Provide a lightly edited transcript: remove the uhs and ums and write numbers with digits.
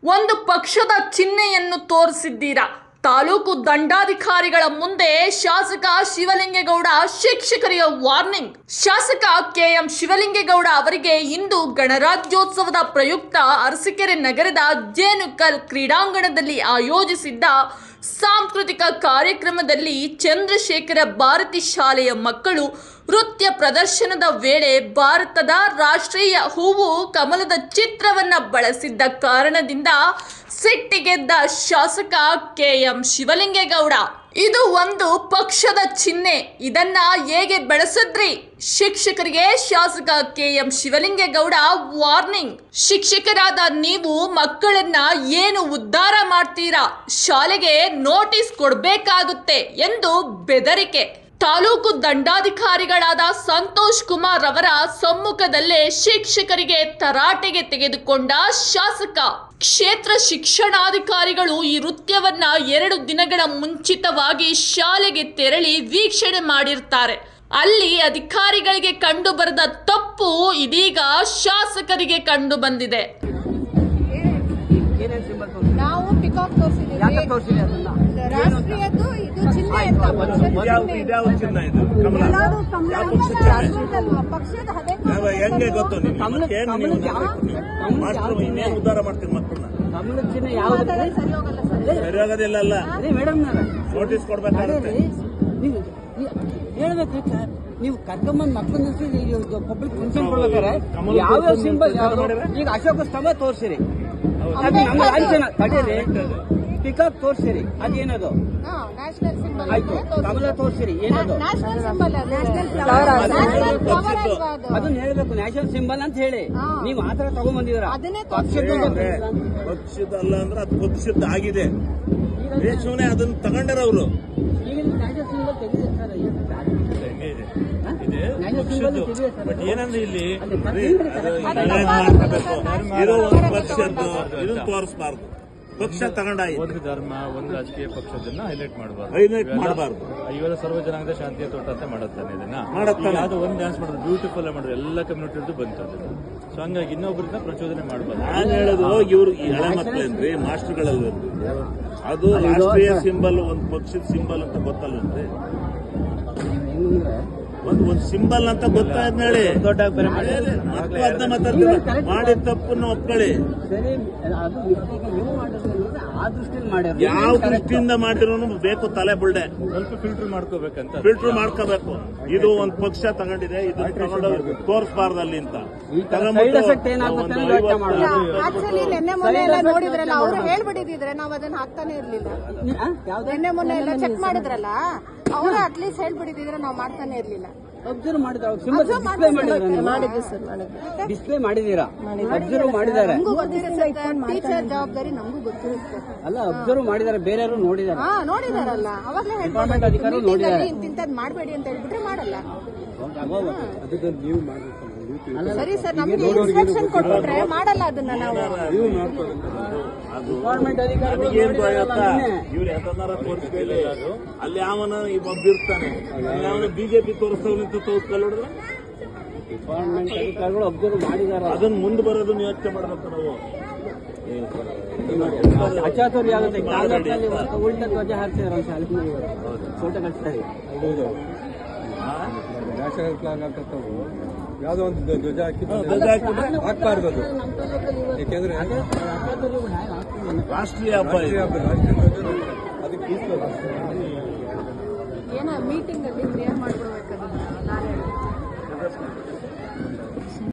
ಒಂದು ಪಕ್ಷದ ಚಿಹ್ನೆಯನ್ನು ತೋರಿಸಿದ್ದೀರಾ. ತಾಲೂಕು ದಂಡಾಧಿಕಾರಿಗಳ ಮುಂದೆ ಶಾಸಕ ಶಿವಲಿಂಗೇಗೌಡ ಶಿಕ್ಷಕರಿಗೆ ವಾರ್ನಿಂಗ್. ಶಾಸಕ ಕೆಎಂ ಶಿವಲಿಂಗೇಗೌಡ ಅವರಿಗೆ ಇಂದು ಗಣರಾಜ್ಯೋತ್ಸವದ ಪ್ರಯುಕ್ತ ಅರಸೀಕೆರೆ ನಗರದ ಜೇನುಕಲ್ ಕ್ರೀಡಾಂಗಣದಲ್ಲಿ ಆಯೋಜಿಸಿದ್ದ ಸಾಂಸ್ಕೃತಿಕ ಕಾರ್ಯಕ್ರಮದಲ್ಲಿ ಚಂದ್ರಶೇಖರ ಭಾರತಿ ಶಾಲೆಯ ಮಕ್ಕಳು ನೃತ್ಯ ಪ್ರದರ್ಶನದ ವೇಳೆ ಭಾರತದ ರಾಷ್ಟ್ರೀಯ ಹೂವು ಕಮಲದ ಚಿತ್ರವನ್ನು ಬಳಸಿದ್ದ ಕಾರಣದಿಂದ ಸಿಟ್ಟಿಗೆದ್ದ ಶಾಸಕ ಕೆಎಂ ಶಿವಲಿಂಗೇಗೌಡ. ಇದು ಒಂದು ಪಕ್ಷದ ಚಿಹ್ನೆ, ಇದನ್ನ ಹೇಗೆ ಬೆಳೆಸಿದ್ರಿ? ಶಿಕ್ಷಕರಿಗೆ ಶಾಸಕ ಕೆಎಂ ಶಿವಲಿಂಗೇಗೌಡ ವಾರ್ನಿಂಗ್. ಶಿಕ್ಷಕರಾದ ನೀವು ಮಕ್ಕಳನ್ನ ಏನು ಉದ್ಧಾರ ಮಾಡ್ತೀರಾ? ಶಾಲೆಗೆ ನೋಟಿಸ್ ಕೊಡಬೇಕಾಗುತ್ತೆ ಎಂದು ಬೆದರಿಕೆ. ತಾಲೂಕು ದಂಡಾಧಿಕಾರಿಗಳಾದ ಸಂತೋಷ್ ಕುಮಾರ್ ಅವರ ಸಮ್ಮುಖದಲ್ಲೇ ಶಿಕ್ಷಕರಿಗೆ ತರಾಟೆಗೆ ತೆಗೆದುಕೊಂಡ ಶಾಸಕ. ಕ್ಷೇತ್ರ ಶಿಕ್ಷಣಾಧಿಕಾರಿಗಳು ಈ ನೃತ್ಯವನ್ನ 2 ದಿನಗಳ ಮುಂಚಿತವಾಗಿ ಶಾಲೆಗೆ ತೆರಳಿ ವೀಕ್ಷಣೆ ಮಾಡಿರ್ತಾರೆ. ಅಲ್ಲಿ ಅಧಿಕಾರಿಗಳಿಗೆ ಕಂಡು ಬರದ ತಪ್ಪು ಇದೀಗ ಶಾಸಕರಿಗೆ ಕಂಡು ಬಂದಿದೆ. ನಾವು ಪಿಕಾಕ್ ತೋರಿಸಿದ್ದೀವಿ. ರಾಷ್ಟ್ರೀಯದ್ದು ಇದು ಚಿಹ್ನೆ ಅಂತ ಪಕ್ಷದ ಹೆಂಗೆ ಗೊತ್ತು ಉದ್ಧಾರ ಮಾಡ್ತೀನಿ ಮಕ್ಕಳನ್ನ ಸರಿ ಹೋಗೋದಿಲ್ಲ. ನೋಟಿಸ್ ಕೊಡ್ಬೇಕಾಗುತ್ತೆ. ಹೇಳ್ಬೇಕು ಸರ್, ನೀವು ಕರ್ಕೊಂಬಂದ್ ಮಕ್ಕಳನ್ನ ಪಬ್ಲಿಕ್ ಫಂಕ್ಷನ್ ಕೊಡ್ಬೇಕಾರೆ ಯಾವ್ಯಾವ ಸಿಂಬಲ್ ಯಾವ್ದು? ಈಗ ಅಶೋಕ ಸ್ತಂಭ ತೋರ್ಸಿರಿ, ಅದು ನಮ್ಮ ಲಾಂಛನ ತಡೀರಿ. ಪಿಕಾಕ್ ತೋರ್ಸಿರಿ, ಅದೇನದು? ಆಯ್ತು. ಕಮಲ ತೋರ್ಸಿರಿ, ಏನದು? ಅದನ್ನ ಹೇಳ್ಬೇಕು, ನ್ಯಾಷನಲ್ ಸಿಂಬಲ್ ಅಂತ ಹೇಳಿ. ನೀವು ಆತರ ತಗೊಂಡ್ಬಂದಿದ್ರ ಪಕ್ಷದಲ್ಲ ಅಂದ್ರೆ ಅದು ಪಕ್ಷದ ಆಗಿದೆ. ಸುಮ್ಮನೆ ಅದನ್ನ ತಗೊಂಡಾರ ಅವರು. ಏನಂದ್ರೆ ಇಲ್ಲಿ ಇದು ಒಂದು ಪಕ್ಷದ್ದು ಇದನ್ನ ತೋರಿಸಬಾರ್ದು. ಪಕ್ಷ ತಗೊಂಡಾಗಿ ಒಂದು ಧರ್ಮ, ಒಂದು ರಾಜಕೀಯ ಪಕ್ಷದನ್ನ ಹೈಲೈಟ್ ಮಾಡಬಾರ್ದು. ಇವೆಲ್ಲ ಸರ್ವ ಜನಾಂಗದ ಶಾಂತಿಯ ತೋಟ ಅಂತ ಮಾಡುತ್ತಾನೆ. ಇದನ್ನ ಯಾವ್ದೋ ಒಂದು ಡ್ಯಾನ್ಸ್ ಮಾಡಿದ್ರು, ಬ್ಯೂಟಿಫುಲ್ ಮಾಡಿದ್ರು, ಎಲ್ಲ ಕಮ್ಯುನಿಟಿ ಬಂತದ್ದು. ಸೊ ಹಂಗಾಗಿ ಇನ್ನೊಬ್ಬರನ್ನ ಪ್ರಚೋದನೆ ಮಾಡಬಾರ್ದು. ನಾನು ಹೇಳೋದು ಇವ್ರು ಈ ಹಳೆ ಮಕ್ಕಳೇನ್ರಿ, ಮಾಸ್ಟರ್ಗಳಲ್ಲಿ ಅದು ರಾಷ್ಟ್ರೀಯ ಸಿಂಬಲ್, ಒಂದು ಪಕ್ಷದ ಸಿಂಬಲ್ ಅಂತ ಗೊತ್ತಲ್ವೇನ್ರಿ? ಒಂದು ಸಿಂಬಲ್ ಅಂತ ಗೊತ್ತಾಯ್ತು ಹೇಳಿ. ದೊಡ್ಡ ಅದನ್ನ ಮಾತಾಡ್ತಾರೆ. ಮಾಡಿದ ತಪ್ಪನ್ನು ಒಪ್ಕೊಳ್ಳಿ. ಯಾವ ದೃಷ್ಟಿಯಿಂದ ಮಾಡಿರೋನು ಬೇಕು ತಲೆ ಬುಲ್ಡೆ. ಸ್ವಲ್ಪ ಫಿಲ್ಟರ್ ಮಾಡ್ಕೋಬೇಕಂತ. ಫಿಲ್ಟರ್ ಮಾಡ್ಕೋಬೇಕು. ಇದು ಒಂದು ಪಕ್ಷ ತಗೊಂಡಿದೆ, ಇದು ತಗೊಂಡು ತೋರಿಸಬಾರ್ದು ಅಲ್ಲಿ ಅಂತ ಆಕ್ಚುಲಿ ನಿನ್ನೆ ಮೊನ್ನೆ ಎಲ್ಲ ನೋಡಿದ್ರಲ್ಲ, ಅವ್ರು ಹೇಳ್ಬಿಟ್ಟಿದ್ರೆ ನಾವು ಅದನ್ನ ಹಾಕ್ತಾನೆ ಇರ್ಲಿಲ್ಲ. ನಿನ್ನೆ ಮೊನ್ನೆ ಎಲ್ಲ ಚೆಕ್ ಮಾಡಿದ್ರಲ್ಲ, ಅವರು ಅಟ್ಲೀಸ್ಟ್ ಹೇಳ್ಬಿಟ್ಟಿದ್ರೆ ನಾವು ಮಾಡ್ತಾನೆ ಇರ್ಲಿಲ್ಲ. ಅಬ್ಸರ್ವ್ ಮಾಡಿದ್ರೆ ಡಿಸ್ಪ್ಲೇ ಮಾಡಿದೀರಾ? ಅಬ್ಸರ್ವ್ ಮಾಡಿದ್ದಾರೆ. ಟೀಚರ್ ಜವಾಬ್ದಾರಿ ನಮಗೂ ಗೊತ್ತಿರುತ್ತೆ. ಅಲ್ಲ, ಅಬ್ಸರ್ವ್ ಮಾಡಿದ್ದಾರೆ, ಬೇರೆಯವರು ನೋಡಿದ್ದಾರೆ. ನೋಡಿದಾರಲ್ಲ, ಅವಾಗಲೇ ಡಿಪಾರ್ಟ್ಮೆಂಟ್ ಅಧಿಕಾರಿಗಳು ನೋಡಿದ್ದಾರೆ. ಇಂತಿಂತದ್ ಮಾಡಬೇಡಿ ಅಂತ ಹೇಳ್ಬಿಟ್ರೆ ಮಾಡಲ್ಲ. ಸರಿ ಸರ್, ನಮ್ಗೆ ಇನ್ಸ್ಟ್ರಕ್ಷನ್ ಕೊಟ್ಬಿಟ್ರೆ ಮಾಡಲ್ಲ ಅದನ್ನ ನಾವು. ಡಿಪಾರ್ಟ್ಮೆಂಟ್ ಅಧಿಕಾರಿಗಳು ಇವ್ರು ಯಾವ್ದಾರ ತೋರಿಸ್ಕೊಳ್ಳಿ. ಅಲ್ಲಿ ಯಾವನ ಒಬ್ಬಿರ್ತಾನೆ, ಅವನು ಬಿಜೆಪಿ ತೋರಿಸ್ತವನಿಂತ ತೋರಿಸ್ಕೊಳ್ಳೋದ್ರೆ ಡಿಪಾರ್ಟ್ಮೆಂಟ್ ಅಧಿಕಾರಿಗಳು ಅಬ್ಸರ್ವ್ ಮಾಡಿದ್ದಾರೆ. ಅದನ್ನ ಮುಂದೆ ಬರೋದನ್ನ ಯೋಚನೆ ಮಾಡ್ಬೇಕು ನಾವು. ಅಚಾತುರ್ಯ ಆಗುತ್ತೆ. ಕಾಂಗ್ರೆಸ್ನಲ್ಲಿ ಉಲ್ಟ ಧ್ವಜ ಹಾಕ್ತಿದಾರೆ ಅಂತ ಶಾಲೆ ಫೋಟೋ ಕಳಿಸ್ತಾರೆ. ನ್ಯಾಷನಲ್ ಫ್ಲಾಗ್ ಹಾಕತ್ತವು ಯಾವುದೋ ಒಂದು ಧ್ವಜ ಹಾಕಬಾರ್ದು. ಅದು ಯಾಕೆಂದ್ರೆ ರಾಷ್ಟ್ರೀಯ ಹಬ್ಬ, ಅದಕ್ಕೆ ಏನೋ ಮೀಟಿಂಗ್ ಅಲ್ಲಿ ಕ್ಲಿಯರ್ ಮಾಡ್ಬಿಡ್ಬೇಕು.